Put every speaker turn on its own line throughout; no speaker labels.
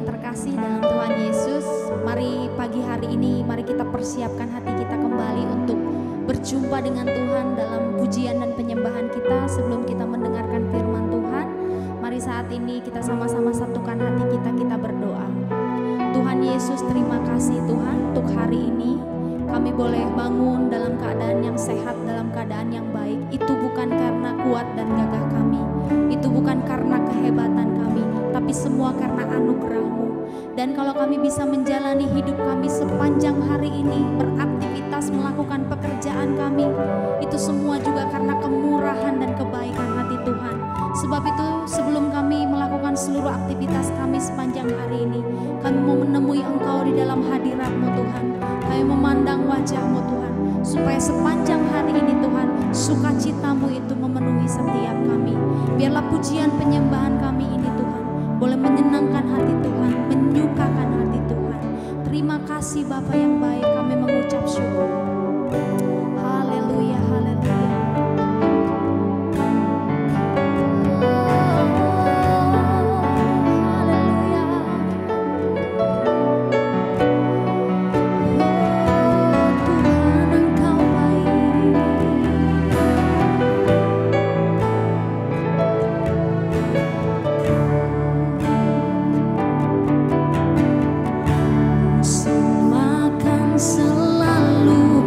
yang terkasih dalam Tuhan Yesus, mari pagi hari ini, mari kita persiapkan hati kita kembali untuk berjumpa dengan Tuhan dalam pujian dan penyembahan kita. Sebelum kita mendengarkan firman Tuhan, mari saat ini kita sama-sama satukan hati kita, kita berdoa. Tuhan Yesus, terima kasih Tuhan untuk hari ini. Kami boleh bangun dalam keadaan yang sehat, dalam keadaan yang baik. Itu bukan karena kuat dan gagah kami, itu bukan karena kehebatan kami, tapi semua karena anugerah-Mu. Dan kalau kami bisa menjalani hidup kami sepanjang hari ini, beraktivitas, melakukan pekerjaan kami, itu semua juga karena kemurahan dan kebaikan hati Tuhan. Sebab itu sebelum kami melakukan seluruh aktivitas kami sepanjang hari ini, kami mau menemui Engkau di dalam hadirat-Mu Tuhan. Kami memandang wajah-Mu Tuhan, supaya sepanjang hari ini Tuhan, sukacita-Mu itu memenuhi setiap kami. Biarlah pujian penyembahan kami ini Tuhan boleh menyenangkan hati Tuhan, menyukakan hati Tuhan. Terima kasih Bapa yang baik, kami mengucap syukur. Haleluya, haleluya. Selalu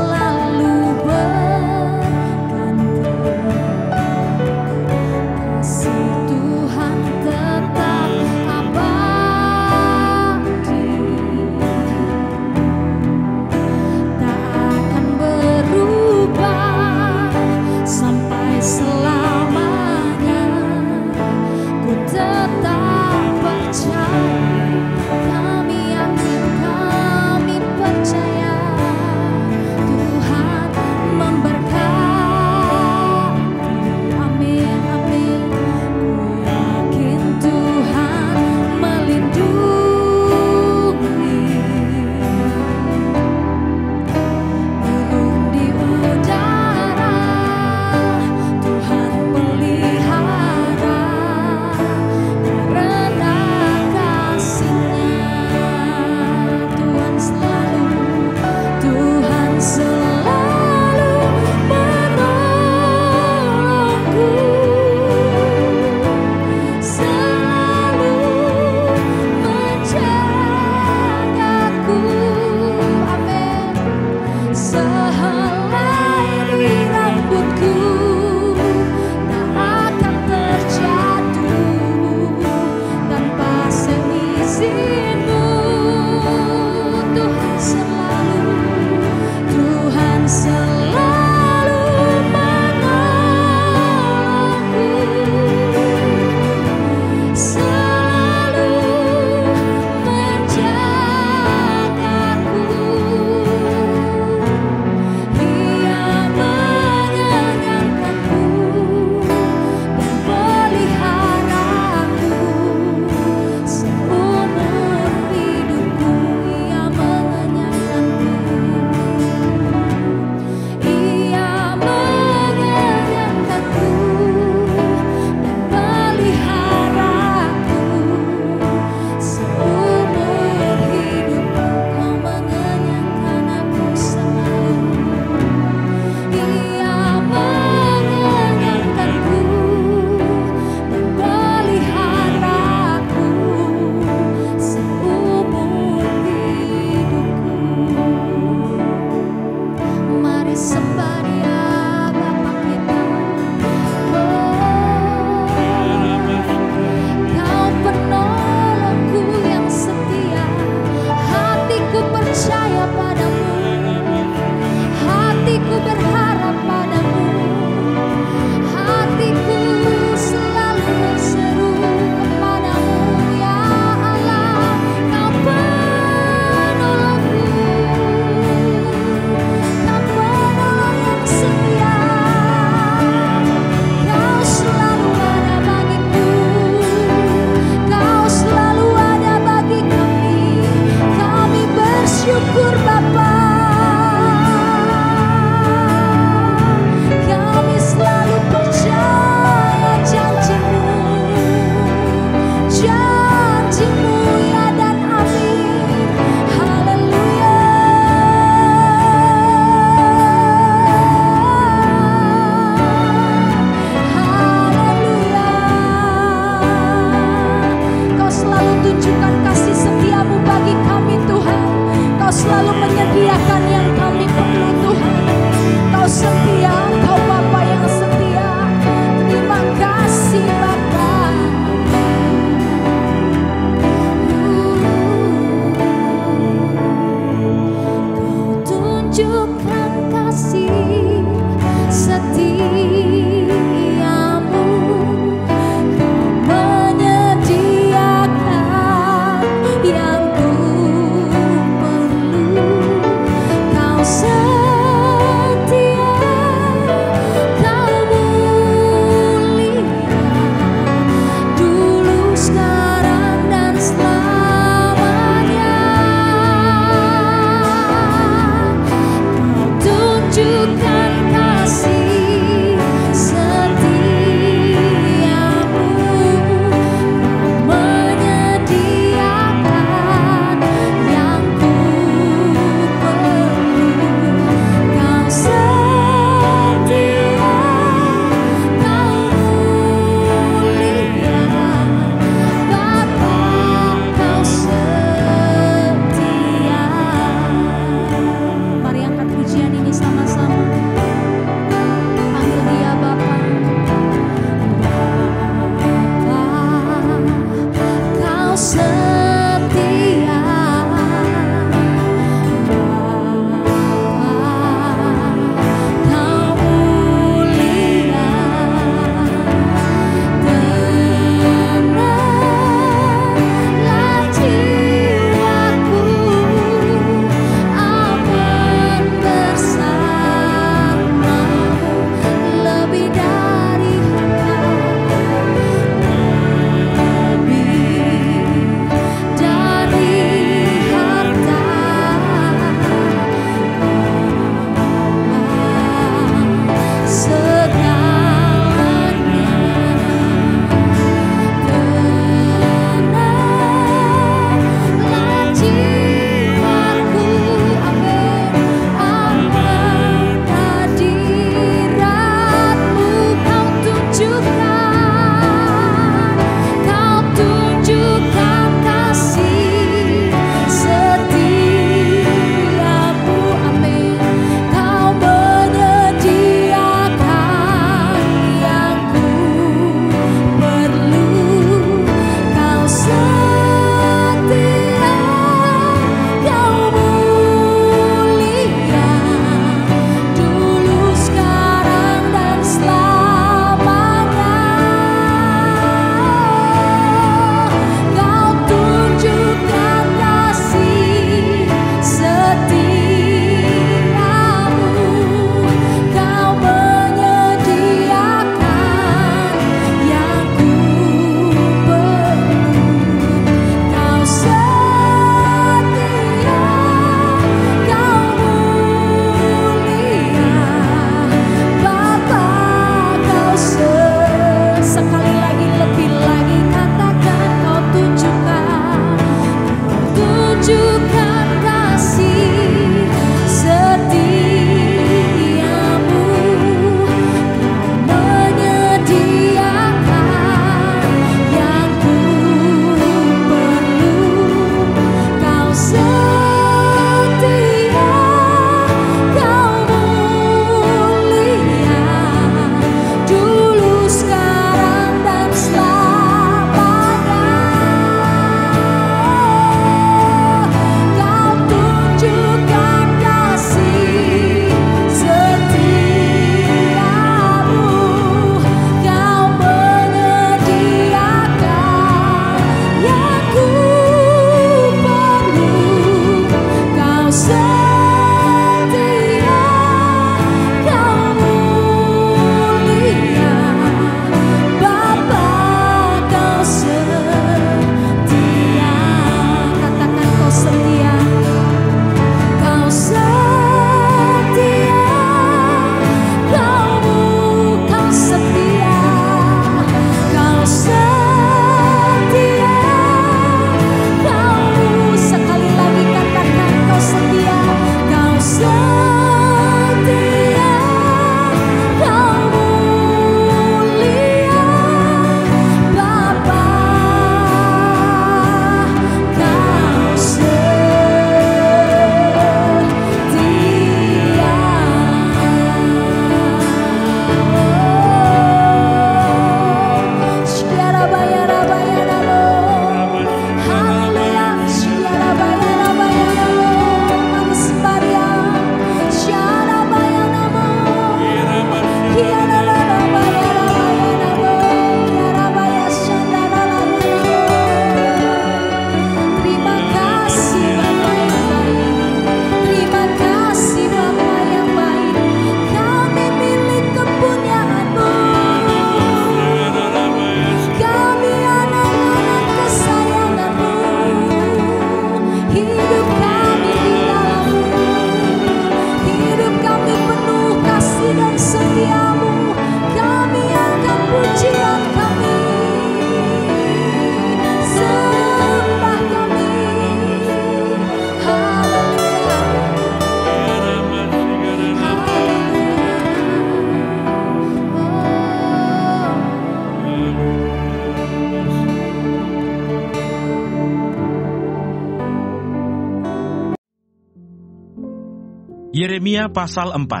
Yeremia pasal 4.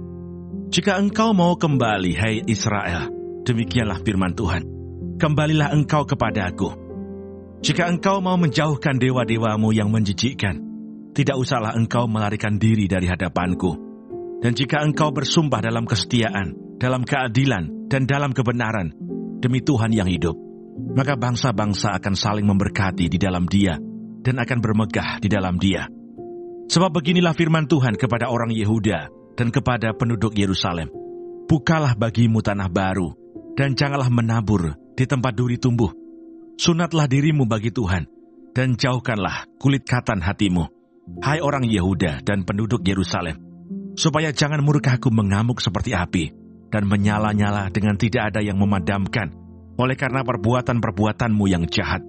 Jika engkau mau kembali, hai Israel, demikianlah firman Tuhan, kembalilah engkau kepadaku. Jika engkau mau menjauhkan dewa-dewamu yang menjijikkan, tidak usahlah engkau melarikan diri dari hadapanku. Dan jika engkau bersumpah dalam kesetiaan, dalam keadilan, dan dalam kebenaran, demi Tuhan yang hidup, maka bangsa-bangsa akan saling memberkati di dalam Dia, dan akan bermegah di dalam Dia. Sebab beginilah firman Tuhan kepada orang Yehuda dan kepada penduduk Yerusalem. Bukalah bagimu tanah baru, dan janganlah menabur di tempat duri tumbuh. Sunatlah dirimu bagi Tuhan, dan jauhkanlah kulit katan hatimu, hai orang Yehuda dan penduduk Yerusalem, supaya jangan murkaku mengamuk seperti api, dan menyala-nyala dengan tidak ada yang memadamkan, oleh karena perbuatan-perbuatanmu yang jahat.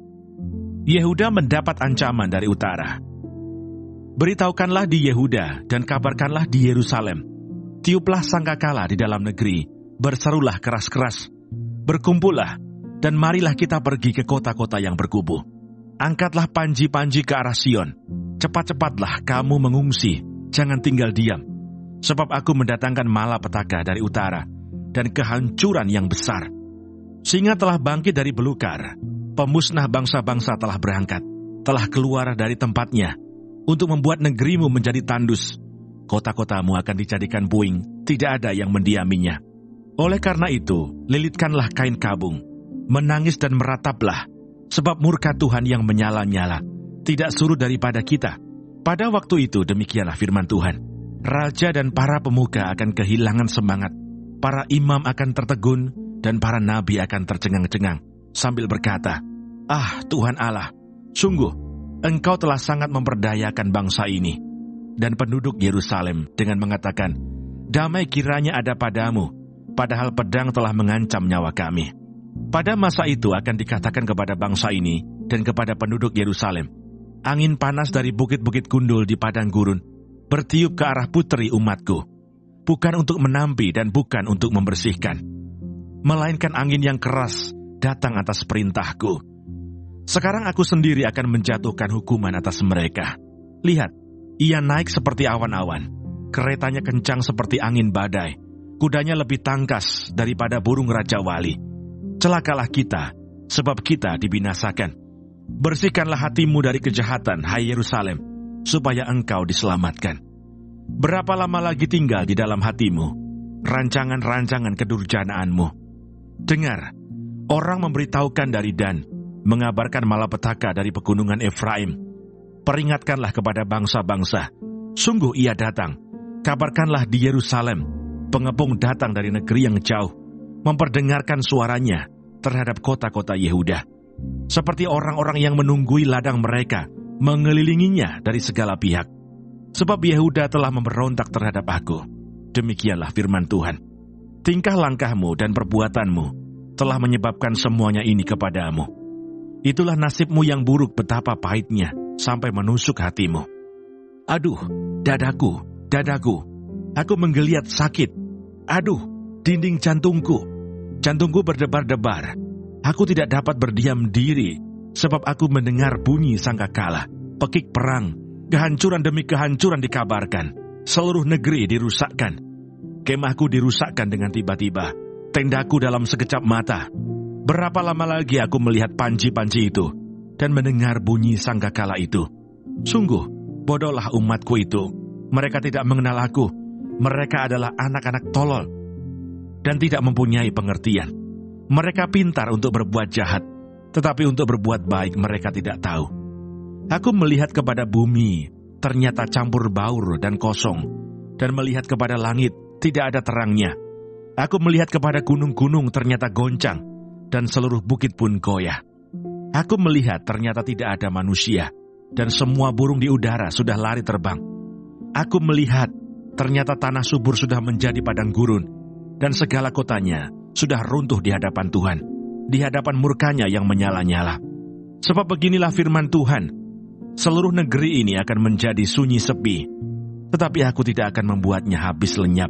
Yehuda mendapat ancaman dari utara. Beritahukanlah di Yehuda dan kabarkanlah di Yerusalem. Tiuplah sangkakala di dalam negeri, berserulah keras-keras. Berkumpullah, dan marilah kita pergi ke kota-kota yang berkubu. Angkatlah panji-panji ke arah Sion. Cepat-cepatlah kamu mengungsi, jangan tinggal diam. Sebab aku mendatangkan malapetaka dari utara, dan kehancuran yang besar. Singa telah bangkit dari belukar, pemusnah bangsa-bangsa telah berangkat, telah keluar dari tempatnya, untuk membuat negerimu menjadi tandus. Kota-kotamu akan dijadikan puing, tidak ada yang mendiaminya. Oleh karena itu, lilitkanlah kain kabung, menangis dan merataplah, sebab murka Tuhan yang menyala-nyala tidak surut daripada kita. Pada waktu itu demikianlah firman Tuhan, raja dan para pemuka akan kehilangan semangat, para imam akan tertegun, dan para nabi akan tercengang-cengang, sambil berkata, "Ah Tuhan Allah, sungguh Engkau telah sangat memperdayakan bangsa ini." Dan penduduk Yerusalem dengan mengatakan, "Damai kiranya ada padamu, padahal pedang telah mengancam nyawa kami." Pada masa itu akan dikatakan kepada bangsa ini dan kepada penduduk Yerusalem, "Angin panas dari bukit-bukit gundul di padang gurun bertiup ke arah putri umatku, bukan untuk menampi dan bukan untuk membersihkan, melainkan angin yang keras datang atas perintahku. Sekarang aku sendiri akan menjatuhkan hukuman atas mereka. Lihat, ia naik seperti awan-awan, keretanya kencang seperti angin badai, kudanya lebih tangkas daripada burung raja wali. Celakalah kita, sebab kita dibinasakan. Bersihkanlah hatimu dari kejahatan, hai Yerusalem, supaya engkau diselamatkan. Berapa lama lagi tinggal di dalam hatimu rancangan-rancangan kedurjanaanmu? Dengar, orang memberitahukan dari Dan, mengabarkan malapetaka dari pegunungan Efraim. Peringatkanlah kepada bangsa-bangsa, sungguh ia datang. Kabarkanlah di Yerusalem, pengepung datang dari negeri yang jauh, memperdengarkan suaranya terhadap kota-kota Yehuda. Seperti orang-orang yang menunggui ladang mereka, mengelilinginya dari segala pihak. Sebab Yehuda telah memberontak terhadap aku. Demikianlah firman Tuhan. Tingkah langkahmu dan perbuatanmu telah menyebabkan semuanya ini kepadamu. Itulah nasibmu yang buruk, betapa pahitnya, sampai menusuk hatimu. Aduh, dadaku, dadaku, aku menggeliat sakit. Aduh, dinding jantungku, jantungku berdebar-debar. Aku tidak dapat berdiam diri, sebab aku mendengar bunyi sangkakala, pekik perang, kehancuran demi kehancuran dikabarkan. Seluruh negeri dirusakkan. Kemahku dirusakkan dengan tiba-tiba, tendaku dalam sekejap mata. Berapa lama lagi aku melihat panji-panji itu dan mendengar bunyi sangkakala itu? Sungguh, bodohlah umatku itu. Mereka tidak mengenal aku. Mereka adalah anak-anak tolol dan tidak mempunyai pengertian. Mereka pintar untuk berbuat jahat, tetapi untuk berbuat baik mereka tidak tahu. Aku melihat kepada bumi, ternyata campur baur dan kosong, dan melihat kepada langit, tidak ada terangnya. Aku melihat kepada gunung-gunung, ternyata goncang, dan seluruh bukit pun goyah. Aku melihat ternyata tidak ada manusia, dan semua burung di udara sudah lari terbang. Aku melihat ternyata tanah subur sudah menjadi padang gurun, dan segala kotanya sudah runtuh di hadapan Tuhan, di hadapan murkanya yang menyala-nyala. Sebab beginilah firman Tuhan, seluruh negeri ini akan menjadi sunyi sepi, tetapi aku tidak akan membuatnya habis lenyap.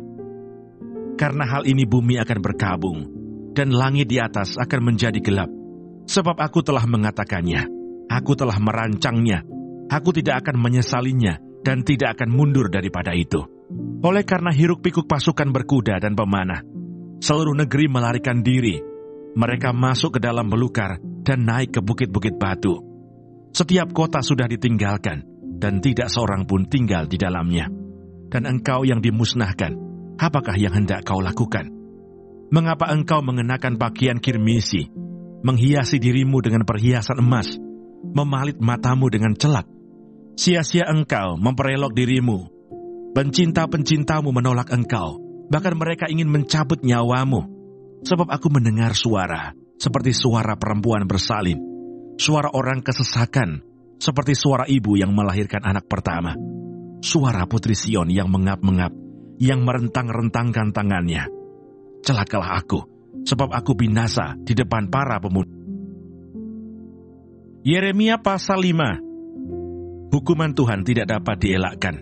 Karena hal ini bumi akan berkabung, dan langit di atas akan menjadi gelap. Sebab aku telah mengatakannya, aku telah merancangnya, aku tidak akan menyesalinya, dan tidak akan mundur daripada itu. Oleh karena hiruk-pikuk pasukan berkuda dan pemanah, seluruh negeri melarikan diri. Mereka masuk ke dalam belukar dan naik ke bukit-bukit batu. Setiap kota sudah ditinggalkan, dan tidak seorang pun tinggal di dalamnya. Dan engkau yang dimusnahkan, apakah yang hendak kau lakukan? Mengapa engkau mengenakan pakaian kirmisi, menghiasi dirimu dengan perhiasan emas, memalit matamu dengan celak? Sia-sia engkau memperelok dirimu. Pencinta-pencintamu menolak engkau, bahkan mereka ingin mencabut nyawamu. Sebab aku mendengar suara, seperti suara perempuan bersalin, suara orang kesesakan, seperti suara ibu yang melahirkan anak pertama. Suara putri Sion yang mengap-mengap, yang merentang-rentangkan tangannya. Celakalah aku, sebab aku binasa di depan para pemuda. Yeremia pasal 5. Hukuman Tuhan tidak dapat dielakkan.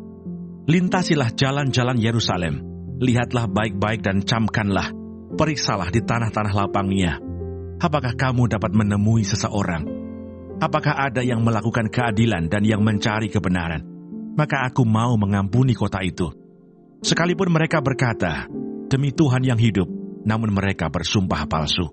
Lintasilah jalan-jalan Yerusalem, lihatlah baik-baik dan camkanlah, periksalah di tanah-tanah lapangnya. Apakah kamu dapat menemui seseorang? Apakah ada yang melakukan keadilan dan yang mencari kebenaran? Maka aku mau mengampuni kota itu. Sekalipun mereka berkata, demi Tuhan yang hidup, namun mereka bersumpah palsu.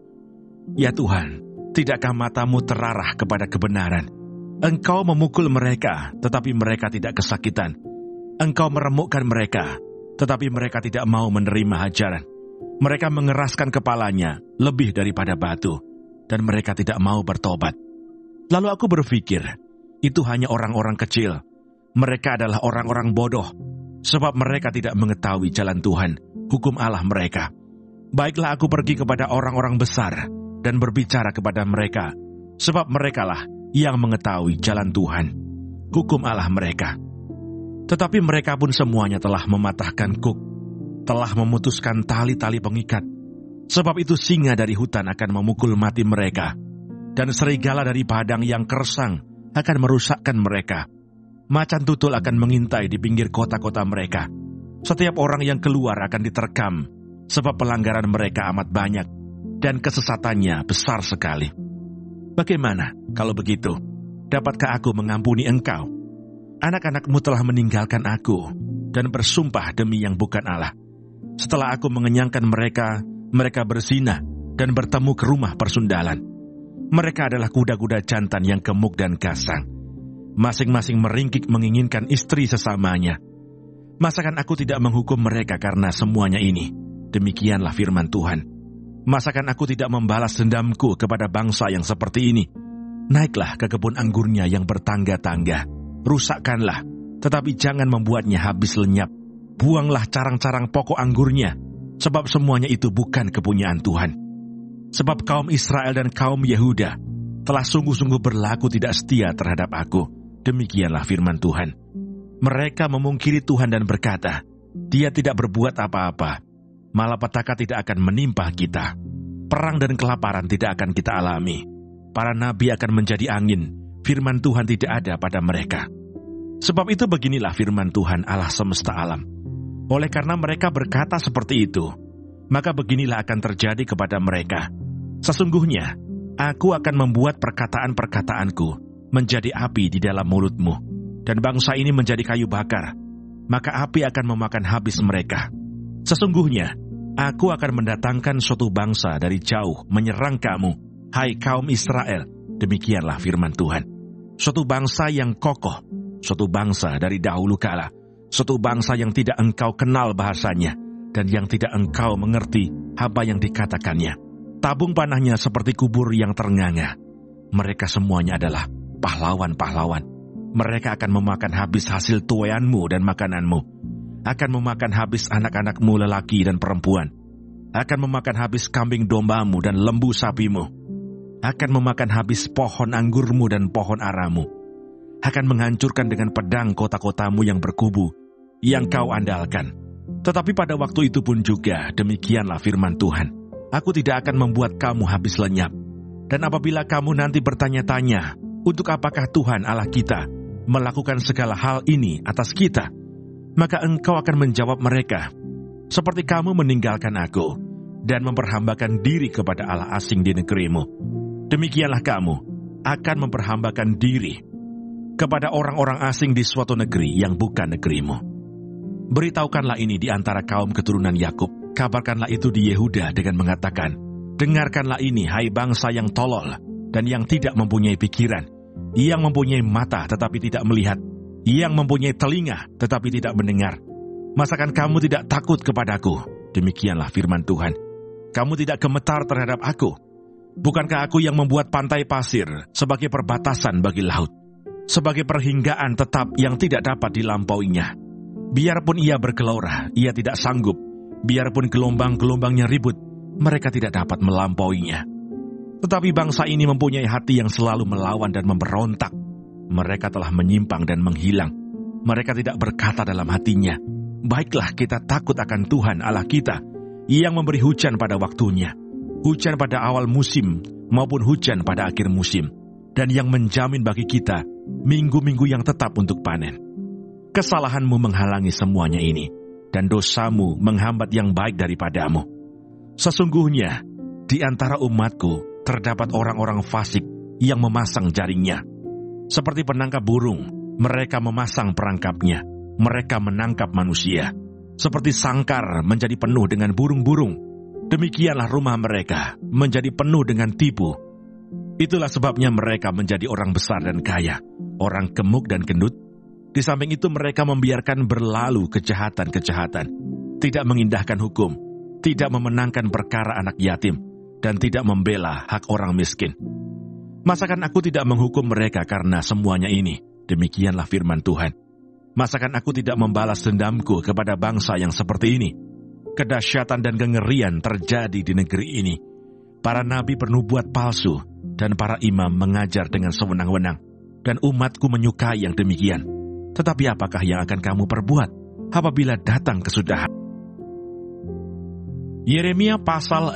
Ya Tuhan, tidakkah matamu terarah kepada kebenaran? Engkau memukul mereka, tetapi mereka tidak kesakitan. Engkau meremukkan mereka, tetapi mereka tidak mau menerima hajaran. Mereka mengeraskan kepalanya lebih daripada batu, dan mereka tidak mau bertobat. Lalu aku berpikir, itu hanya orang-orang kecil. Mereka adalah orang-orang bodoh, sebab mereka tidak mengetahui jalan Tuhan, hukum Allah mereka. Baiklah aku pergi kepada orang-orang besar, dan berbicara kepada mereka, sebab merekalah yang mengetahui jalan Tuhan, hukum Allah mereka. Tetapi mereka pun semuanya telah mematahkan kuk, telah memutuskan tali-tali pengikat. Sebab itu singa dari hutan akan memukul mati mereka, dan serigala dari padang yang kersang akan merusakkan mereka. Macan tutul akan mengintai di pinggir kota-kota mereka. Setiap orang yang keluar akan diterkam, sebab pelanggaran mereka amat banyak, dan kesesatannya besar sekali. Bagaimana kalau begitu? Dapatkah aku mengampuni engkau? Anak-anakmu telah meninggalkan aku, dan bersumpah demi yang bukan Allah. Setelah aku mengenyangkan mereka, mereka berzina, dan bertemu ke rumah persundalan. Mereka adalah kuda-kuda jantan yang gemuk dan gasang. Masing-masing meringkik menginginkan istri sesamanya. Masakan aku tidak menghukum mereka karena semuanya ini? Demikianlah firman Tuhan. Masakan aku tidak membalas dendamku kepada bangsa yang seperti ini? Naiklah ke kebun anggurnya yang bertangga-tangga. Rusakkanlah, tetapi jangan membuatnya habis lenyap. Buanglah carang-carang pokok anggurnya, sebab semuanya itu bukan kepunyaan Tuhan. Sebab kaum Israel dan kaum Yehuda telah sungguh-sungguh berlaku tidak setia terhadap aku. Demikianlah firman Tuhan. Mereka memungkiri Tuhan dan berkata, Dia tidak berbuat apa-apa. Malapetaka tidak akan menimpa kita. Perang dan kelaparan tidak akan kita alami. Para nabi akan menjadi angin. Firman Tuhan tidak ada pada mereka. Sebab itu beginilah firman Tuhan Allah semesta alam. Oleh karena mereka berkata seperti itu, maka beginilah akan terjadi kepada mereka. Sesungguhnya, aku akan membuat perkataan-perkataanku menjadi api di dalam mulutmu, dan bangsa ini menjadi kayu bakar, maka api akan memakan habis mereka. Sesungguhnya, aku akan mendatangkan suatu bangsa dari jauh menyerang kamu, hai kaum Israel. Demikianlah firman Tuhan. Suatu bangsa yang kokoh, suatu bangsa dari dahulu kala, suatu bangsa yang tidak engkau kenal bahasanya, dan yang tidak engkau mengerti apa yang dikatakannya. Tabung panahnya seperti kubur yang ternganga. Mereka semuanya adalah pahlawan-pahlawan. Mereka akan memakan habis hasil tuaianmu dan makananmu, akan memakan habis anak-anakmu lelaki dan perempuan, akan memakan habis kambing dombamu dan lembu sapimu, akan memakan habis pohon anggurmu dan pohon aramu, akan menghancurkan dengan pedang kota-kotamu yang berkubu, yang kau andalkan. Tetapi pada waktu itu pun juga demikianlah firman Tuhan. Aku tidak akan membuat kamu habis lenyap. Dan apabila kamu nanti bertanya-tanya, untuk apakah Tuhan Allah kita melakukan segala hal ini atas kita? Maka engkau akan menjawab mereka, seperti kamu meninggalkan aku, dan memperhambakan diri kepada Allah asing di negerimu. Demikianlah kamu akan memperhambakan diri. kepada orang-orang asing di suatu negeri yang bukan negerimu. Beritahukanlah ini di antara kaum keturunan Yakub. Kabarkanlah itu di Yehuda dengan mengatakan, dengarkanlah ini, hai bangsa yang tolol dan yang tidak mempunyai pikiran, yang mempunyai mata tetapi tidak melihat, yang mempunyai telinga tetapi tidak mendengar. Masakan kamu tidak takut kepadaku? Demikianlah firman Tuhan. Kamu tidak gemetar terhadap aku? Bukankah aku yang membuat pantai pasir sebagai perbatasan bagi laut, sebagai perhinggaan tetap yang tidak dapat dilampauinya? Biarpun ia bergelora, ia tidak sanggup. Biarpun gelombang-gelombangnya ribut, mereka tidak dapat melampauinya. Tetapi bangsa ini mempunyai hati yang selalu melawan dan memberontak. Mereka telah menyimpang dan menghilang. Mereka tidak berkata dalam hatinya, baiklah kita takut akan Tuhan Allah kita, yang memberi hujan pada waktunya, hujan pada awal musim maupun hujan pada akhir musim, dan yang menjamin bagi kita minggu-minggu yang tetap untuk panen. Kesalahanmu menghalangi semuanya ini, dan dosamu menghambat yang baik daripadamu. Sesungguhnya, di antara umatku terdapat orang-orang fasik yang memasang jaringnya. Seperti penangkap burung, mereka memasang perangkapnya. Mereka menangkap manusia. Seperti sangkar menjadi penuh dengan burung-burung, demikianlah rumah mereka menjadi penuh dengan tipu. Itulah sebabnya mereka menjadi orang besar dan kaya, orang gemuk dan gendut. Di samping itu mereka membiarkan berlalu kejahatan-kejahatan, tidak mengindahkan hukum, tidak memenangkan perkara anak yatim, dan tidak membela hak orang miskin. Masakan aku tidak menghukum mereka karena semuanya ini? Demikianlah firman Tuhan. Masakan aku tidak membalas dendamku kepada bangsa yang seperti ini? Kedahsyatan dan kengerian terjadi di negeri ini. Para nabi bernubuat palsu, dan para imam mengajar dengan sewenang-wenang, dan umatku menyukai yang demikian. Tetapi apakah yang akan kamu perbuat apabila datang kesudahan? Yeremia pasal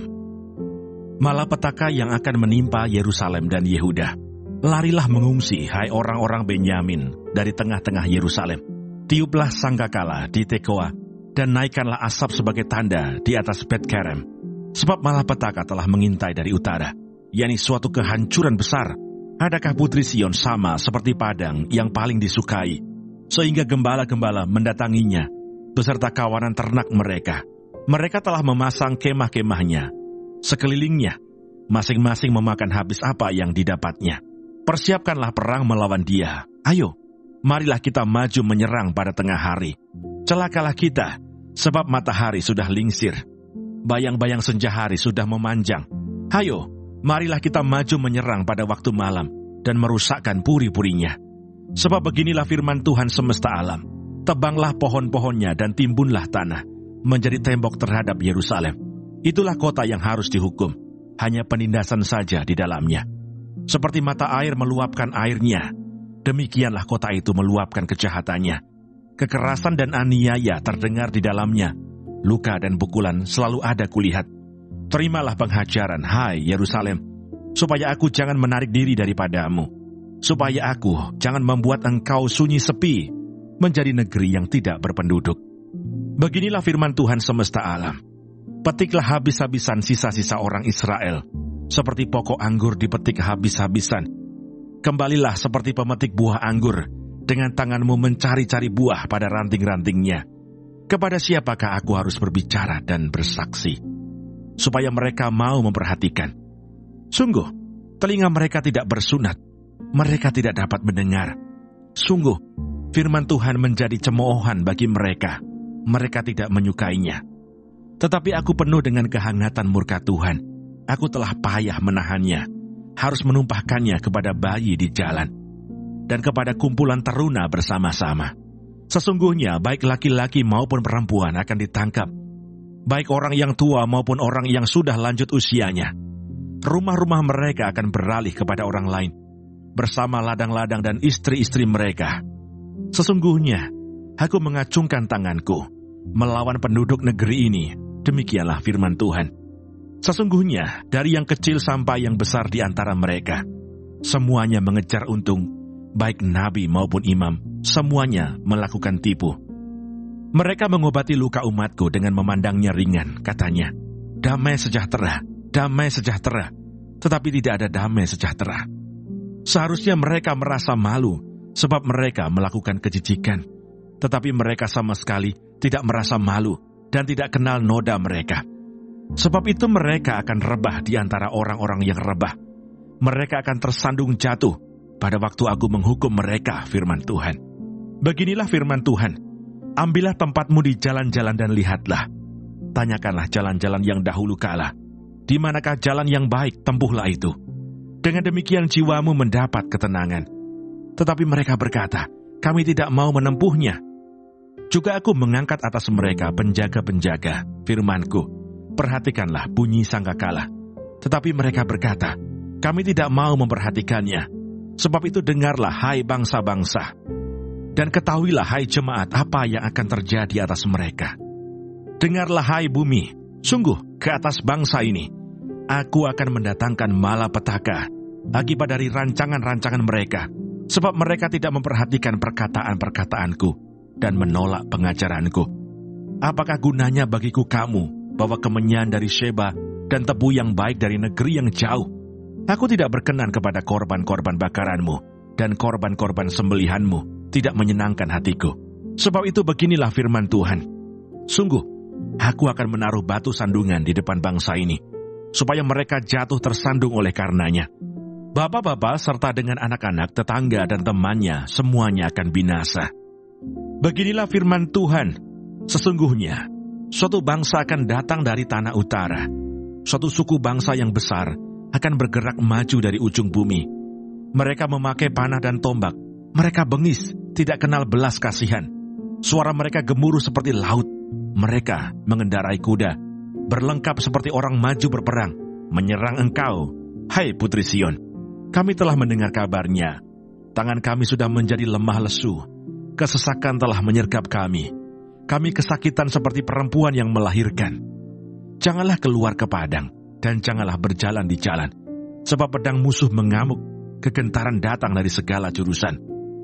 6. Malapetaka yang akan menimpa Yerusalem dan Yehuda. Larilah mengungsi, hai orang-orang Benyamin, dari tengah-tengah Yerusalem. Tiuplah sangkakala di Tekoa, dan naikkanlah asap sebagai tanda di atas Bet-Kerem. Sebab malapetaka telah mengintai dari utara, yakni suatu kehancuran besar. Adakah putri Sion sama seperti padang yang paling disukai, sehingga gembala-gembala mendatanginya, beserta kawanan ternak mereka? Mereka telah memasang kemah-kemahnya sekelilingnya, masing-masing memakan habis apa yang didapatnya. Persiapkanlah perang melawan dia. Ayo, marilah kita maju menyerang pada tengah hari. Celakalah kita, sebab matahari sudah lingsir. Bayang-bayang senja hari sudah memanjang. Ayo, marilah kita maju menyerang pada waktu malam dan merusakkan puri-purinya. Sebab beginilah firman Tuhan semesta alam. Tebanglah pohon-pohonnya dan timbunlah tanah, menjadi tembok terhadap Yerusalem. Itulah kota yang harus dihukum, hanya penindasan saja di dalamnya. Seperti mata air meluapkan airnya, demikianlah kota itu meluapkan kejahatannya. Kekerasan dan aniaya terdengar di dalamnya. Luka dan pukulan selalu ada kulihat. Terimalah penghajaran, hai Yerusalem, supaya aku jangan menarik diri daripadamu, supaya aku jangan membuat engkau sunyi sepi, menjadi negeri yang tidak berpenduduk. Beginilah firman Tuhan semesta alam. Petiklah habis-habisan sisa-sisa orang Israel, seperti pokok anggur dipetik habis-habisan. Kembalilah seperti pemetik buah anggur, dengan tanganmu mencari-cari buah pada ranting-rantingnya. Kepada siapakah aku harus berbicara dan bersaksi, supaya mereka mau memperhatikan? Sungguh, telinga mereka tidak bersunat, mereka tidak dapat mendengar. Sungguh, firman Tuhan menjadi cemoohan bagi mereka, mereka tidak menyukainya. Tetapi aku penuh dengan kehangatan murka Tuhan. Aku telah payah menahannya, harus menumpahkannya kepada bayi di jalan, dan kepada kumpulan teruna bersama-sama. Sesungguhnya baik laki-laki maupun perempuan akan ditangkap, baik orang yang tua maupun orang yang sudah lanjut usianya. Rumah-rumah mereka akan beralih kepada orang lain, bersama ladang-ladang dan istri-istri mereka. Sesungguhnya aku mengacungkan tanganku melawan penduduk negeri ini, demikianlah firman Tuhan. Sesungguhnya dari yang kecil sampai yang besar di antara mereka, semuanya mengejar untung, baik nabi maupun imam, semuanya melakukan tipu. Mereka mengobati luka umatku dengan memandangnya ringan, katanya, damai sejahtera, tetapi tidak ada damai sejahtera. Seharusnya mereka merasa malu, sebab mereka melakukan kejijikan, tetapi mereka sama sekali tidak merasa malu dan tidak kenal noda mereka. Sebab itu mereka akan rebah di antara orang-orang yang rebah. Mereka akan tersandung jatuh pada waktu aku menghukum mereka, firman Tuhan. Beginilah firman Tuhan, ambillah tempatmu di jalan-jalan dan lihatlah. Tanyakanlah jalan-jalan yang dahulu kala, di manakah jalan yang baik, tempuhlah itu. Dengan demikian jiwamu mendapat ketenangan. Tetapi mereka berkata, kami tidak mau menempuhnya. Juga aku mengangkat atas mereka penjaga-penjaga, firmanku, perhatikanlah bunyi sangkakala. Tetapi mereka berkata, kami tidak mau memperhatikannya. Sebab itu dengarlah, hai bangsa-bangsa. Dan ketahuilah, hai jemaat, apa yang akan terjadi atas mereka. Dengarlah, hai bumi, sungguh ke atas bangsa ini, aku akan mendatangkan malapetaka akibat dari rancangan-rancangan mereka, sebab mereka tidak memperhatikan perkataan-perkataanku dan menolak pengajaranku. Apakah gunanya bagiku kamu bawa kemenyan dari Sheba dan tebu yang baik dari negeri yang jauh? Aku tidak berkenan kepada korban-korban bakaranmu, dan korban-korban sembelihanmu tidak menyenangkan hatiku. Sebab itu beginilah firman Tuhan, sungguh, aku akan menaruh batu sandungan di depan bangsa ini, supaya mereka jatuh tersandung oleh karenanya. Bapak-bapak serta dengan anak-anak, tetangga dan temannya, semuanya akan binasa. Beginilah firman Tuhan, sesungguhnya, suatu bangsa akan datang dari tanah utara. Suatu suku bangsa yang besar akan bergerak maju dari ujung bumi. Mereka memakai panah dan tombak. Mereka bengis, tidak kenal belas kasihan. Suara mereka gemuruh seperti laut. Mereka mengendarai kuda, berlengkap seperti orang maju berperang, menyerang engkau, hai Putri Sion. Kami telah mendengar kabarnya. Tangan kami sudah menjadi lemah lesu. Kesesakan telah menyergap kami. Kami kesakitan seperti perempuan yang melahirkan. Janganlah keluar ke padang, dan janganlah berjalan di jalan. Sebab pedang musuh mengamuk, kegentaran datang dari segala jurusan.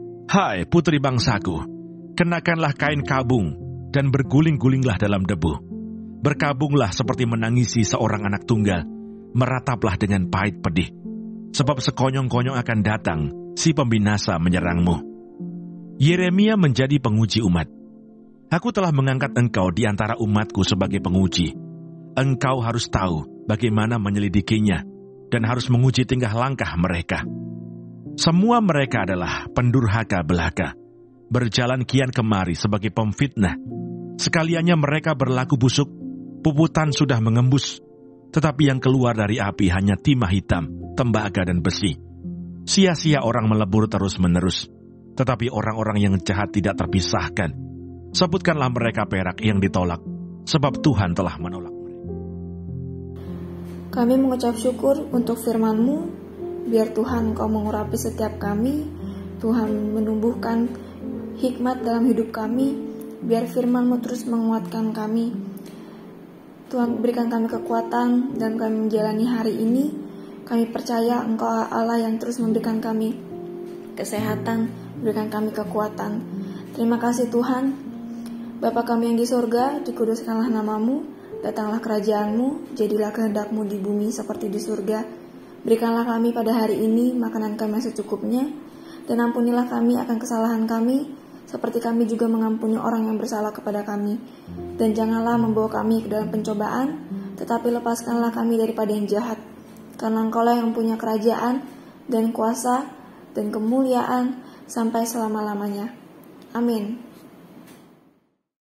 Hai putri bangsaku, kenakanlah kain kabung, dan berguling-gulinglah dalam debu. Berkabunglah seperti menangisi seorang anak tunggal, merataplah dengan pahit pedih. Sebab sekonyong-konyong akan datang, si pembinasa menyerangmu. Yeremia menjadi penguji umat. Aku telah mengangkat engkau di antara umatku sebagai penguji. Engkau harus tahu bagaimana menyelidikinya, dan harus menguji tingkah langkah mereka. Semua mereka adalah pendurhaka belaka, berjalan kian kemari sebagai pemfitnah. Sekaliannya mereka berlaku busuk, puputan sudah mengembus, tetapi yang keluar dari api hanya timah hitam, tembaga dan besi. Sia-sia orang melebur terus-menerus, tetapi orang-orang yang jahat tidak terpisahkan. Sebutkanlah mereka perak yang ditolak, sebab Tuhan telah menolak mereka.
Kami mengucap syukur untuk firman-Mu, biar Tuhan Kau mengurapi setiap kami, Tuhan menumbuhkan hikmat dalam hidup kami, biar firman-Mu terus menguatkan kami. Tuhan berikan kami kekuatan dan kami menjalani hari ini. Kami percaya Engkau Allah yang terus memberikan kami kesehatan, berikan kami kekuatan. Terima kasih Tuhan. Bapa kami yang di surga, dikuduskanlah nama-Mu, datanglah kerajaan-Mu, jadilah kehendak-Mu di bumi seperti di surga. Berikanlah kami pada hari ini makanan kami yang secukupnya, dan ampunilah kami akan kesalahan kami, seperti kami juga mengampuni orang yang bersalah kepada kami. Dan janganlah membawa kami ke dalam pencobaan, tetapi lepaskanlah kami daripada yang jahat. Karena Engkau-lah yang punya kerajaan, dan kuasa, dan kemuliaan, sampai selama-lamanya. Amin.